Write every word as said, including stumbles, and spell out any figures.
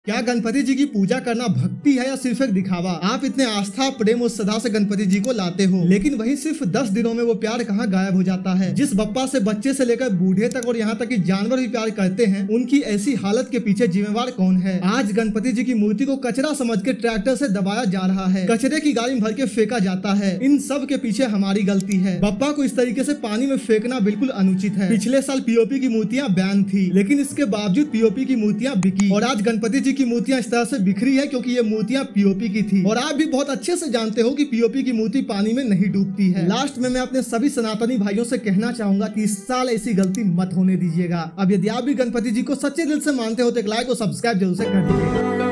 क्या गणपति जी की पूजा करना भक्ति है या सिर्फ एक दिखावा? आप इतने आस्था प्रेम और श्रद्धा से गणपति जी को लाते हो, लेकिन वही सिर्फ दस दिनों में वो प्यार कहाँ गायब हो जाता है। जिस बप्पा से बच्चे से लेकर बूढ़े तक और यहाँ तक कि जानवर भी प्यार करते हैं, उनकी ऐसी हालत के पीछे जिम्मेवार कौन है? आज गणपति जी की मूर्ति को कचरा समझ के ट्रैक्टर से दबाया जा रहा है, कचरे की गाड़ी में भर के फेंका जाता है। इन सब के पीछे हमारी गलती है। बप्पा को इस तरीके से पानी में फेंकना बिल्कुल अनुचित है। पिछले साल पीओपी की मूर्तियां बैन थी, लेकिन इसके बावजूद पीओपी की मूर्तियां बिकी और आज गणपति जी की मूर्तियां इस तरह से बिखरी है क्योंकि ये मूर्तियां पीओपी की थी। और आप भी बहुत अच्छे से जानते हो कि पीओपी की मूर्ति पानी में नहीं डूबती है। लास्ट में मैं अपने सभी सनातनी भाइयों से कहना चाहूंगा कि इस साल ऐसी गलती मत होने दीजिएगा। अब यदि आप भी गणपति जी को सच्चे दिल से मानते हो तो एक लाइक और सब्सक्राइब जरूर से कर दीजिएगा।